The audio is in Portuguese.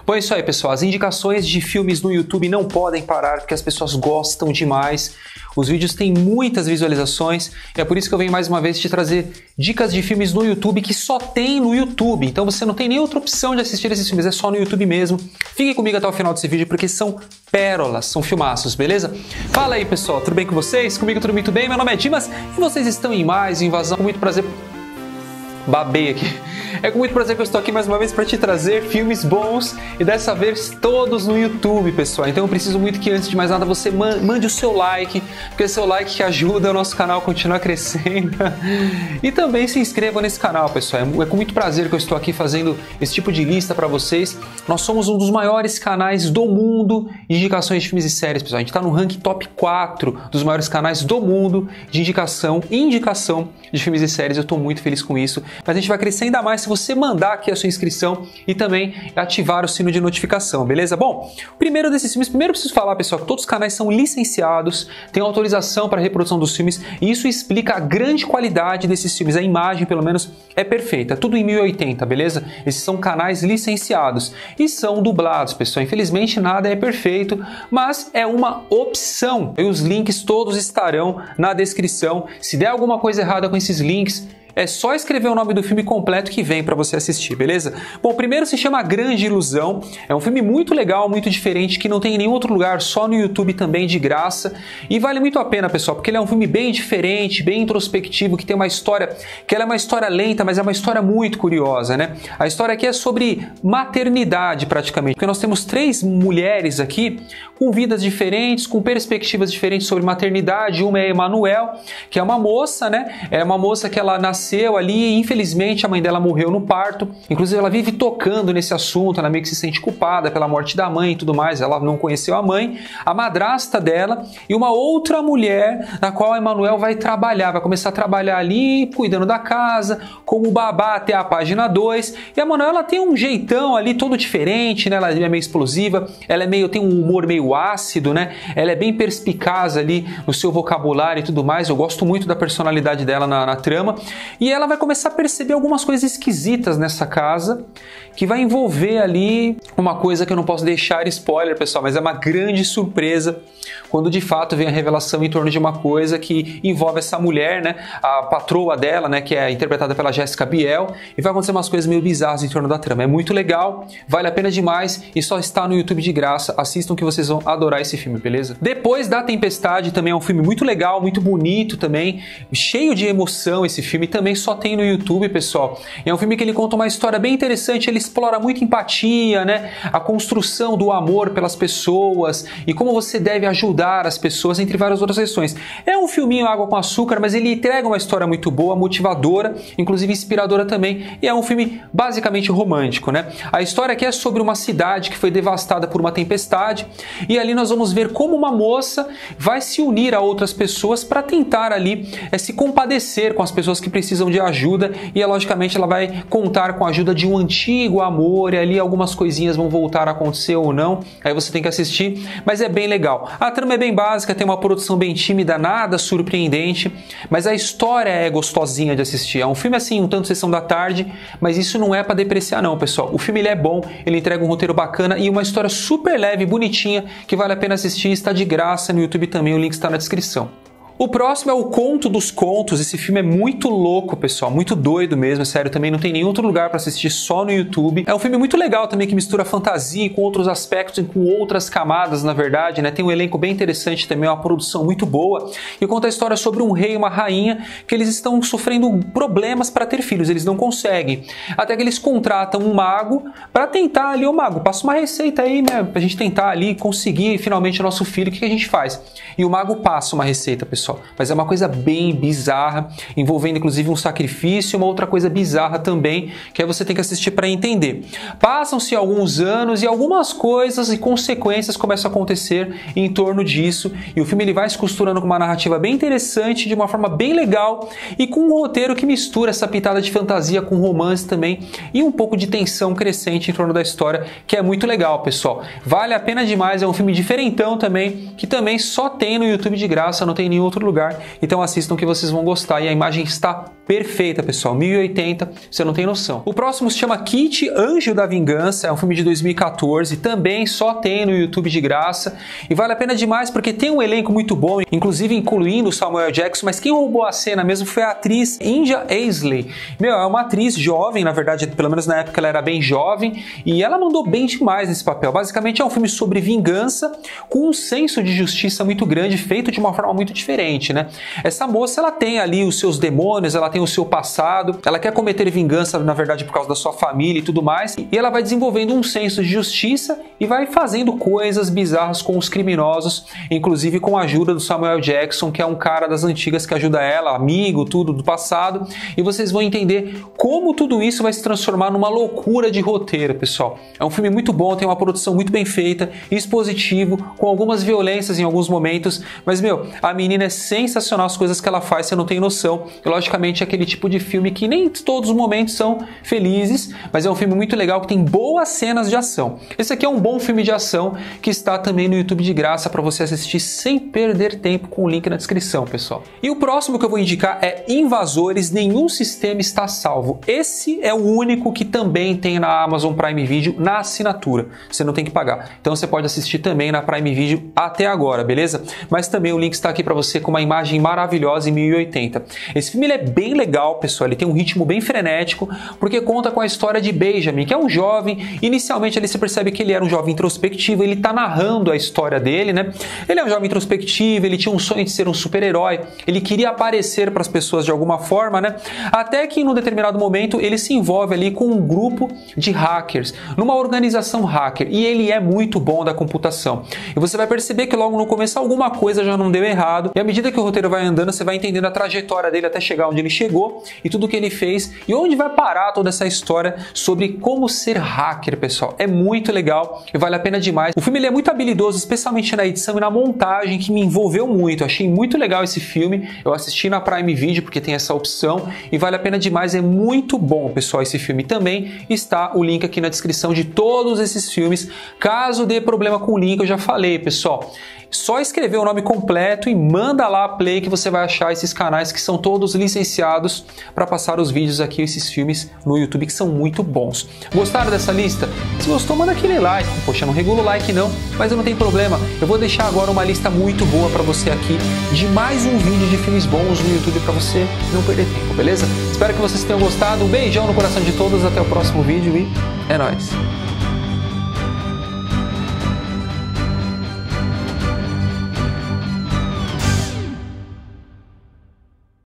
Bom, é isso aí, pessoal. As indicações de filmes no YouTube não podem parar porque as pessoas gostam demais. Os vídeos têm muitas visualizações e é por isso que eu venho mais uma vez te trazer dicas de filmes no YouTube que só tem no YouTube. Então você não tem nem outra opção de assistir esses filmes, é só no YouTube mesmo. Fiquem comigo até o final desse vídeo porque são pérolas, são filmaços, beleza? Fala aí, pessoal, tudo bem com vocês? Comigo tudo muito bem, meu nome é Dimas e vocês estão em mais Invasão. Com muito prazer... Babei aqui. É com muito prazer que eu estou aqui mais uma vez para te trazer filmes bons e dessa vez todos no YouTube, pessoal. Então eu preciso muito que antes de mais nada você mande o seu like, porque é o seu like que ajuda o nosso canal a continuar crescendo. E também se inscreva nesse canal, pessoal. É com muito prazer que eu estou aqui fazendo esse tipo de lista para vocês. Nós somos um dos maiores canais do mundo de indicações de filmes e séries, pessoal. A gente está no ranking top 4 dos maiores canais do mundo de indicação de filmes e séries. Eu estou muito feliz com isso. Mas a gente vai crescer ainda mais se você mandar aqui a sua inscrição e também ativar o sino de notificação, beleza? Bom, primeiro desses filmes, primeiro eu preciso falar, pessoal, que todos os canais são licenciados, tem autorização para a reprodução dos filmes e isso explica a grande qualidade desses filmes. A imagem, pelo menos, é perfeita, tudo em 1080, beleza? Esses são canais licenciados e são dublados, pessoal. Infelizmente, nada é perfeito, mas é uma opção. E os links todos estarão na descrição. Se der alguma coisa errada com esses links, é só escrever o nome do filme completo que vem para você assistir, beleza? Bom, o primeiro se chama A Grande Ilusão. É um filme muito legal, muito diferente, que não tem em nenhum outro lugar, só no YouTube também, de graça. E vale muito a pena, pessoal, porque ele é um filme bem diferente, bem introspectivo, que tem uma história, que ela é uma história lenta, mas é uma história muito curiosa, né? A história aqui é sobre maternidade, praticamente, porque nós temos 3 mulheres aqui com vidas diferentes, com perspectivas diferentes sobre maternidade. Uma é a Emanuel, que é uma moça, né? É uma moça que ela nasceu ali e infelizmente a mãe dela morreu no parto. Inclusive ela vive tocando nesse assunto, ela meio que se sente culpada pela morte da mãe e tudo mais. Ela não conheceu a mãe, a madrasta dela e uma outra mulher na qual a Emanuel vai trabalhar, vai começar a trabalhar ali cuidando da casa, como babá até a página 2. E a Emanuel, ela tem um jeitão ali todo diferente, né? Ela é meio explosiva, ela é meio, tem um humor meio ácido, né? Ela é bem perspicaz ali no seu vocabulário e tudo mais. Eu gosto muito da personalidade dela na trama. E ela vai começar a perceber algumas coisas esquisitas nessa casa, que vai envolver ali uma coisa que eu não posso deixar spoiler, pessoal, mas é uma grande surpresa quando de fato vem a revelação em torno de uma coisa que envolve essa mulher, né, a patroa dela, né, que é interpretada pela Jéssica Biel, e vai acontecer umas coisas meio bizarras em torno da trama. É muito legal, vale a pena demais e só está no YouTube de graça. Assistam que vocês vão adorar esse filme, beleza? Depois da Tempestade, também é um filme muito legal, muito bonito também, cheio de emoção esse filme, também só tem no YouTube, pessoal. É um filme que ele conta uma história bem interessante, ele explora muito empatia, né? A construção do amor pelas pessoas e como você deve ajudar as pessoas, entre várias outras questões. É um filminho água com açúcar, mas ele entrega uma história muito boa, motivadora, inclusive inspiradora também, e é um filme basicamente romântico, né? A história aqui é sobre uma cidade que foi devastada por uma tempestade e ali nós vamos ver como uma moça vai se unir a outras pessoas para tentar ali se compadecer com as pessoas que precisam de ajuda e logicamente ela vai contar com a ajuda de um antigo amor e ali algumas coisinhas vão voltar a acontecer ou não, aí você tem que assistir, mas é bem legal. A trama é bem básica, tem uma produção bem tímida, nada surpreendente, mas a história é gostosinha de assistir. É um filme assim, um tanto sessão da tarde, mas isso não é para depreciar não, pessoal. O filme ele é bom, ele entrega um roteiro bacana e uma história super leve, bonitinha, que vale a pena assistir, está de graça no YouTube também, o link está na descrição. O próximo é O Conto dos Contos. Esse filme é muito louco, pessoal, muito doido mesmo, sério, também não tem nenhum outro lugar para assistir, só no YouTube. É um filme muito legal também, que mistura fantasia com outros aspectos e com outras camadas, na verdade, né? Tem um elenco bem interessante também, uma produção muito boa, e conta a história sobre um rei e uma rainha que eles estão sofrendo problemas para ter filhos, eles não conseguem. Até que eles contratam um mago para tentar ali, o mago, passa uma receita aí, né, pra gente tentar ali conseguir finalmente o nosso filho, o que a gente faz? E o mago passa uma receita, pessoal. Mas é uma coisa bem bizarra, envolvendo inclusive um sacrifício e uma outra coisa bizarra também, que aí você tem que assistir para entender. Passam-se alguns anos e algumas coisas e consequências começam a acontecer em torno disso, e o filme ele vai se costurando com uma narrativa bem interessante, de uma forma bem legal, e com um roteiro que mistura essa pitada de fantasia com romance também, e um pouco de tensão crescente em torno da história, que é muito legal, pessoal. Vale a pena demais, é um filme diferentão também, que também só tem no YouTube de graça, não tem em nenhum outro lugar, então assistam que vocês vão gostar, e a imagem está perfeita, pessoal. 1080, você não tem noção. O próximo se chama Kit, Anjo da Vingança, é um filme de 2014, também só tem no YouTube de graça e vale a pena demais porque tem um elenco muito bom, inclusive incluindo o Samuel Jackson, mas quem roubou a cena mesmo foi a atriz India Aisley. É uma atriz jovem, na verdade, pelo menos na época ela era bem jovem e ela mandou bem demais nesse papel. Basicamente é um filme sobre vingança com um senso de justiça muito grande, feito de uma forma muito diferente, né? Essa moça, ela tem ali os seus demônios, ela tem o seu passado, ela quer cometer vingança, na verdade, por causa da sua família e tudo mais, e ela vai desenvolvendo um senso de justiça e vai fazendo coisas bizarras com os criminosos, inclusive com a ajuda do Samuel Jackson, que é um cara das antigas que ajuda ela, amigo, tudo do passado, e vocês vão entender como tudo isso vai se transformar numa loucura de roteiro, pessoal. É um filme muito bom, tem uma produção muito bem feita, expositivo, com algumas violências em alguns momentos, mas, a menina é sensacional, as coisas que ela faz, você não tem noção. E, logicamente, é aquele tipo de filme que nem todos os momentos são felizes, mas é um filme muito legal que tem boas cenas de ação. Esse aqui é um bom filme de ação que está também no YouTube de graça para você assistir sem perder tempo, com o link na descrição, pessoal. E o próximo que eu vou indicar é Invasores, Nenhum Sistema Está Salvo. Esse é o único que também tem na Amazon Prime Video na assinatura. Você não tem que pagar. Então você pode assistir também na Prime Video até agora, beleza? Mas também o link está aqui para você com uma imagem maravilhosa em 1080. Esse filme ele é bem legal, pessoal. Ele tem um ritmo bem frenético, porque conta com a história de Benjamin, que é um jovem. Inicialmente ali você percebe que ele era um jovem introspectivo, ele está narrando a história dele, né? Ele é um jovem introspectivo, ele tinha um sonho de ser um super-herói, ele queria aparecer para as pessoas de alguma forma, né? Até que em um determinado momento ele se envolve ali com um grupo de hackers, numa organização hacker, e ele é muito bom da computação. E você vai perceber que logo no começo alguma coisa já não deu errado, e à medida que o roteiro vai andando, você vai entendendo a trajetória dele até chegar onde ele chegou e tudo que ele fez e onde vai parar toda essa história sobre como ser hacker, pessoal. É muito legal e vale a pena demais. O filme ele é muito habilidoso, especialmente na edição e na montagem, que me envolveu muito. Eu achei muito legal esse filme. Eu assisti na Prime Video porque tem essa opção e vale a pena demais. É muito bom, pessoal, esse filme. Também está o link aqui na descrição de todos esses filmes. Caso dê problema com o link, eu já falei, pessoal. Só escrever o nome completo e manda lá a play que você vai achar esses canais que são todos licenciados para passar os vídeos aqui, esses filmes no YouTube que são muito bons. Gostaram dessa lista? Se gostou, manda aquele like. Poxa, não regulo o like não, mas não tem problema. Eu vou deixar agora uma lista muito boa para você aqui de mais um vídeo de filmes bons no YouTube para você não perder tempo, beleza? Espero que vocês tenham gostado. Um beijão no coração de todos, até o próximo vídeo e é nóis!